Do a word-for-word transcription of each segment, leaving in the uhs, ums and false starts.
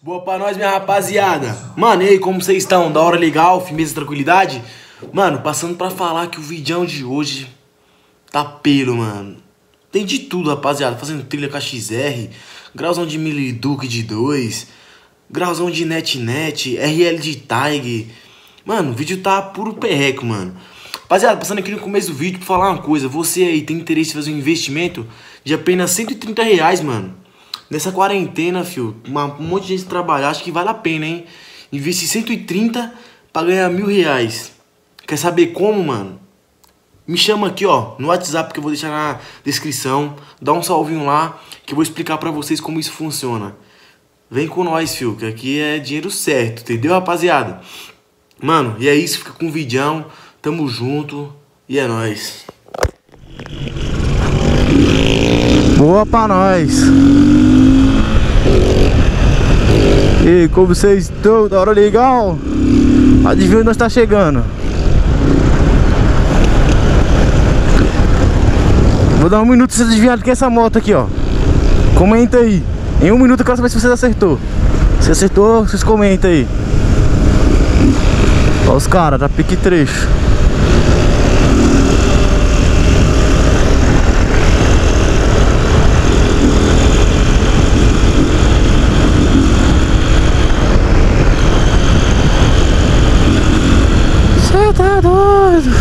Boa pra nós, minha rapaziada. Mano, e aí, como vocês estão? Da hora, legal, firmeza, tranquilidade? Mano, passando pra falar que o vídeo de hoje tá pelo, mano. Tem de tudo, rapaziada. Fazendo trilha com a X R, grauzão de Miliduque de dois, grauzão de NetNet, R L de Tiger. Mano, o vídeo tá puro perreco, mano. Rapaziada, passando aqui no começo do vídeo pra falar uma coisa. Você aí tem interesse em fazer um investimento de apenas cento e trinta reais, mano. Nessa quarentena, fio, uma, um monte de gente trabalhar, acho que vale a pena, hein? Investir cento e trinta pra ganhar mil reais. Quer saber como, mano? Me chama aqui, ó, no WhatsApp que eu vou deixar na descrição. Dá um salvinho lá que eu vou explicar pra vocês como isso funciona. Vem com nós, fio, que aqui é dinheiro certo, entendeu, rapaziada? Mano, e é isso, fica com o vidão. Tamo junto e é nóis. Boa pra nós. E como vocês estão? Da hora, legal? Adivinha onde nós tá chegando? Vou dar um minuto pra vocês adivinharem que é essa moto aqui, ó. Comenta aí. Em um minuto eu quero saber se vocês acertou. Se acertou, vocês comentam aí. Ó os caras, já pique trecho. Tá doido.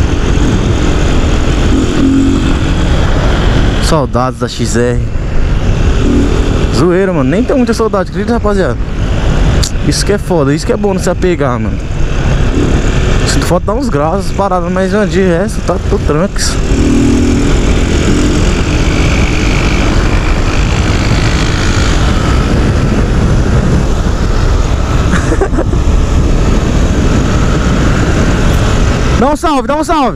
Saudades da X R. Zoeira, mano. Nem tem muita saudade, acredita, rapaziada? Isso que é foda, isso que é bom não se apegar, mano. Sinto falta dar uns graus, paradas, mas de resto tá tô tranques. Dá um salve, dá um salve.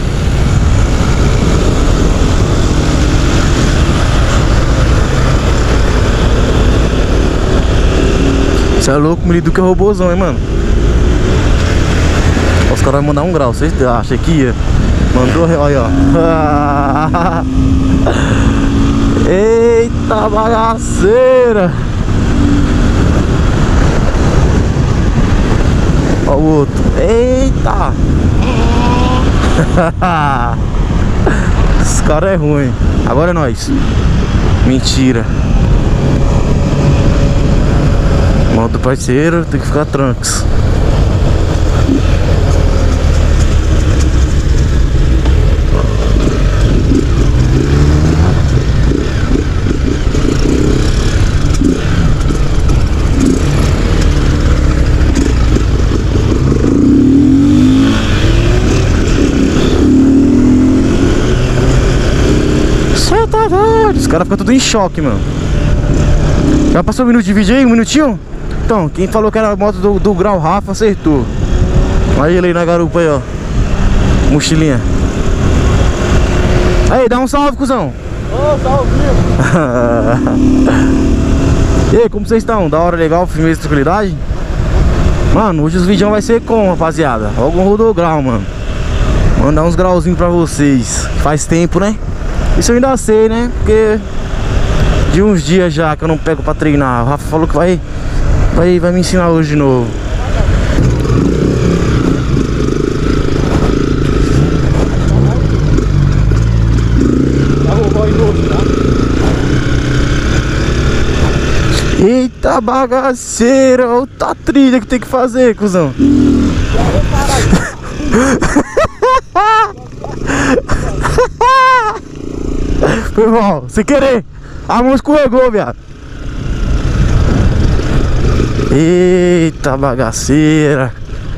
Você é louco, o Miliduque é robôzão, hein, mano. Os caras vão mandar um grau, vocês acham que ia? Mandou, olha, ó. Eita bagaceira. Ó o outro. Eita. Esse cara é ruim. Agora é nós. Mentira. Modo parceiro, tem que ficar tranques. Os caras ficam tudo em choque, mano. Já passou um minuto de vídeo aí? Um minutinho? Então, quem falou que era a moto do, do Grau Rafa acertou. Olha ele aí na garupa aí, ó. Mochilinha. Aí, dá um salve, cuzão. Ô, oh, salve. E aí, como vocês estão? Da hora, legal, firmeza e tranquilidade? Mano, hoje os vídeos vai ser como, rapaziada? Algum rodograu, mano. Mandar uns grauzinhos pra vocês. Faz tempo, né? Isso eu ainda sei, né? Porque de uns dias já que eu não pego pra treinar. O Rafa falou que vai, vai, vai me ensinar hoje de novo. Eita bagaceira, outra trilha que tem que fazer, cuzão. Foi mal, sem querer. A mão escorregou, viado. Eita bagaceira.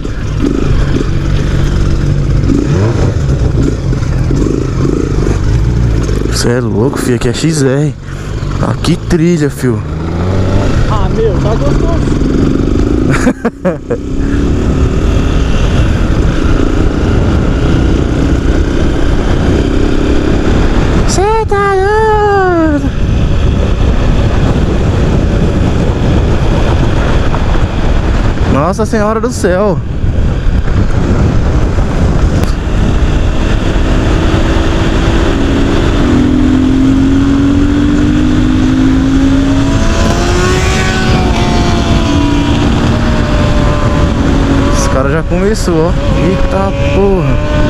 Você é louco, filho. Aqui é X R. Aqui trilha, filho. Ah, meu, tá gostoso. Cê tá doido. Nossa Senhora do Céu. cara já começou, ó. Eita porra.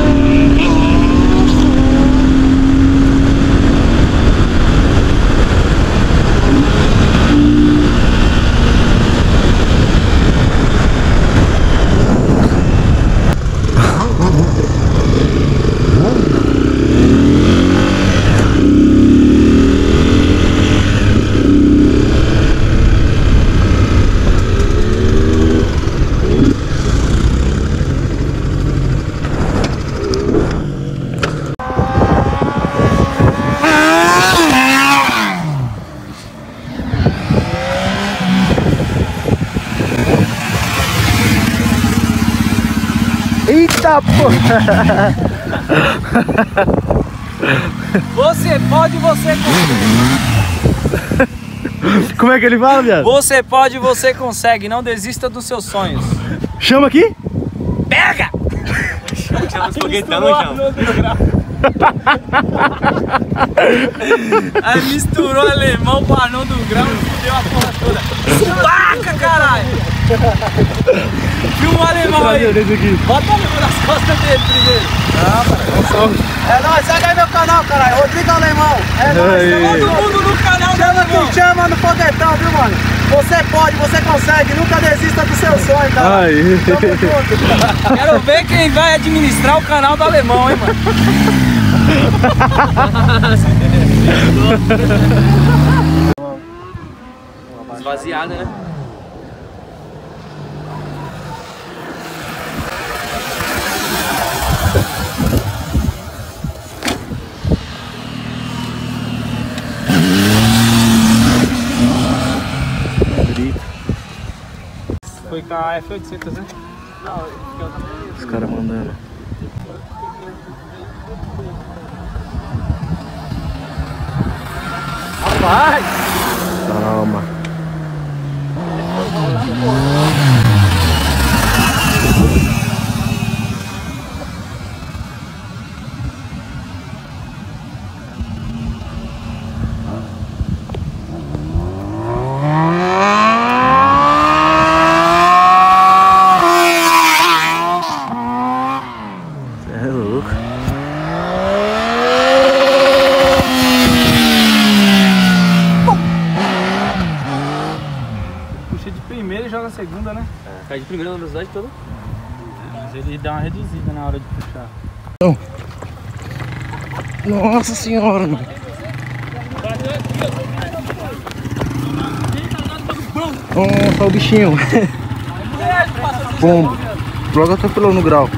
Eita porra! Você pode, você consegue. Como é que ele fala, viado? Você pode, você consegue. Não desista dos seus sonhos. Chama aqui? Pega! Chama os foguetão, não chama? Aí misturou alemão com anão do grau e fudeu a porra toda. Subaca, caralho! Filma o alemão aí. Bota o alemão nas costas dele primeiro. Ah, cara. É nóis, segue aí meu canal, caralho. Rodrigo Alemão. É nóis, Todo mundo no canal do chama alemão. quem chama no foguetão, viu, mano? Você pode, você consegue. Nunca desista do seu sonho, cara. Aí. Tamo junto. Quero ver quem vai administrar o canal do alemão, hein, mano. Esvaziada, né? Foi com a F oitocentos, né? Não, Os caras mandando. Rapaz! Calma. É louco. Puxa de primeira e joga a segunda, né? É, cai de primeira na velocidade toda. É, mas ele dá uma reduzida na hora de puxar. Nossa senhora, mano. Nossa, o bichinho. Pombo. Logo atropelou no grau.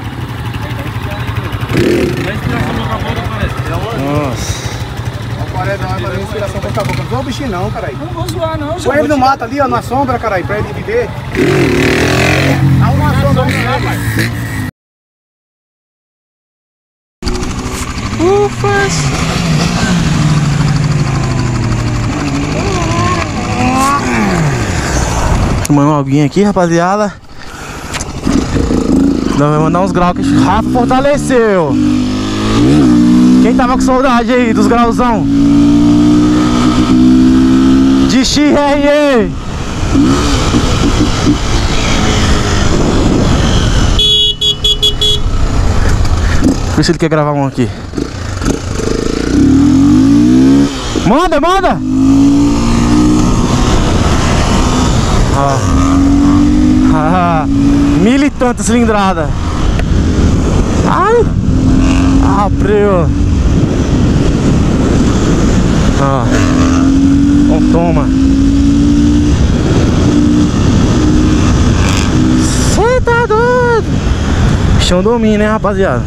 Nossa. Parece não, vai fazer inspiração com a boca. Não vou o bichinho não, caralho. Não vou zoar, não. Põe ele no mato ali, ó, na sombra, caralho, pra ele viver. Dá uma sombra ali, rapaz. Ufas. Tomando uma aguinha aqui, rapaziada. Nós vamos mandar uns graus que o Rafa fortaleceu. Quem tava com saudade aí dos grauzão? De X R E. Por isso ele quer gravar um aqui. Manda, manda! Ó. Ah, mil e tanta cilindrada. Ai! Abriu! Ó. Então toma! Cê tá doido! Chão domina, né, rapaziada?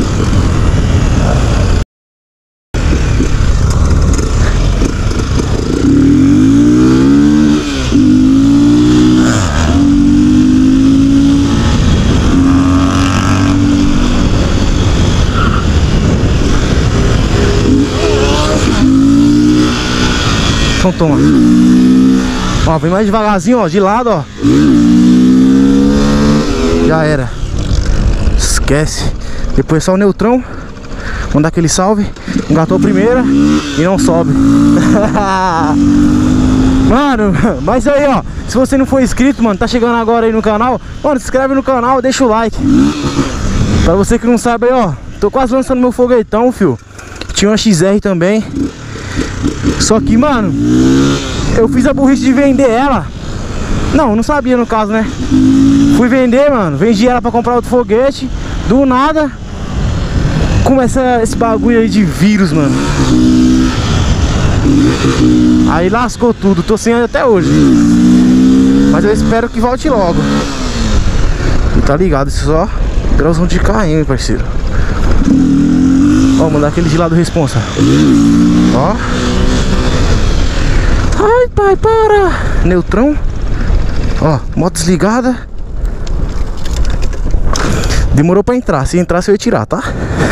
Então toma. Ó, vem mais devagarzinho, ó, de lado, ó. Já era. Esquece. Depois só o neutrão. Vamos dar aquele salve. Engatou a primeira e não sobe. Mano, mas aí, ó, se você não for inscrito, mano, tá chegando agora aí no canal, mano, se inscreve no canal, deixa o like. Pra você que não sabe aí, ó, tô quase lançando meu foguetão, fio. Tinha uma X R também. Só que, mano, eu fiz a burrice de vender ela. Não, não sabia no caso, né? Fui vender, mano, vendi ela pra comprar outro foguete. Do nada começa esse bagulho aí de vírus, mano. Aí lascou tudo, tô sem até hoje. Mas eu espero que volte logo. E tá ligado, isso só grauzão de K M, parceiro. Ó, mandar aquele de lado responsa. Ó. Ai, pai, para. Neutrão. Ó, moto desligada. Demorou pra entrar, se entrasse eu ia tirar, tá?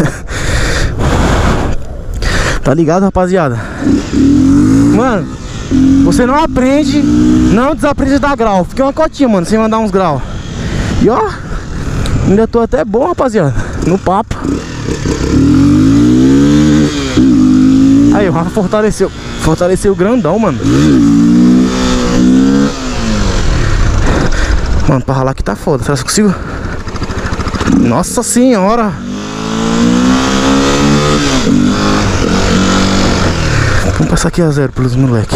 Tá ligado, rapaziada? Mano, você não aprende, não desaprende a dar grau. Fiquei uma cotinha, mano, sem mandar uns graus. E ó, ainda tô até bom, rapaziada, no papo. Aí, o Rafa fortaleceu. Fortaleceu o grandão, mano. Mano, pra ralar aqui tá foda. Será que eu consigo? Nossa senhora! Vamos passar aqui a zero pelos moleque.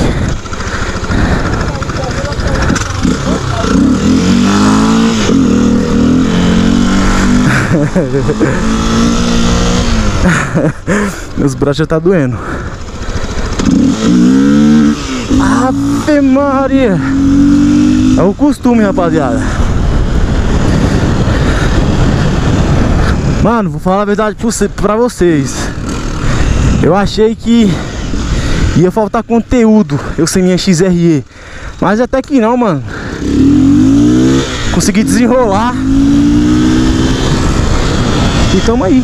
Meus braços já tá doendo. Ave Maria! É o costume, rapaziada. Mano, vou falar a verdade pra vocês. Eu achei que ia faltar conteúdo eu sem minha X R E, mas até que não, mano. Consegui desenrolar. E tamo aí.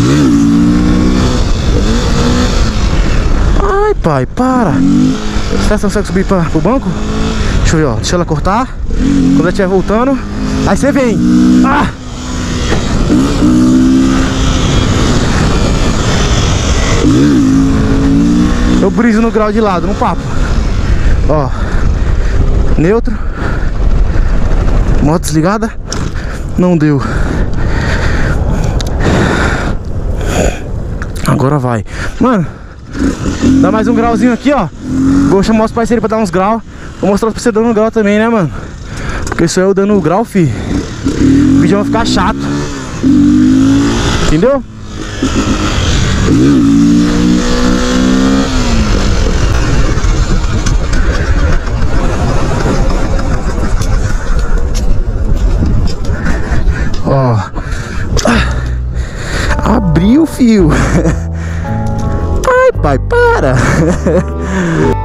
Ai, pai, para. Será que você consegue subir pra, pro banco? Deixa eu ver, ó. Deixa ela cortar. Quando ela estiver voltando, aí você vem. Ah! Eu briso no grau de lado, no papo. Ó. Neutro. Moto desligada. Não deu. Agora vai. Mano, dá mais um grauzinho aqui, ó. Vou chamar os parceiros pra dar uns graus. Vou mostrar pra você dando grau também, né, mano? Porque só eu dando grau, fi, o vídeo vai ficar chato. Entendeu? Ó. Abriu o fio. Ai, pai, para.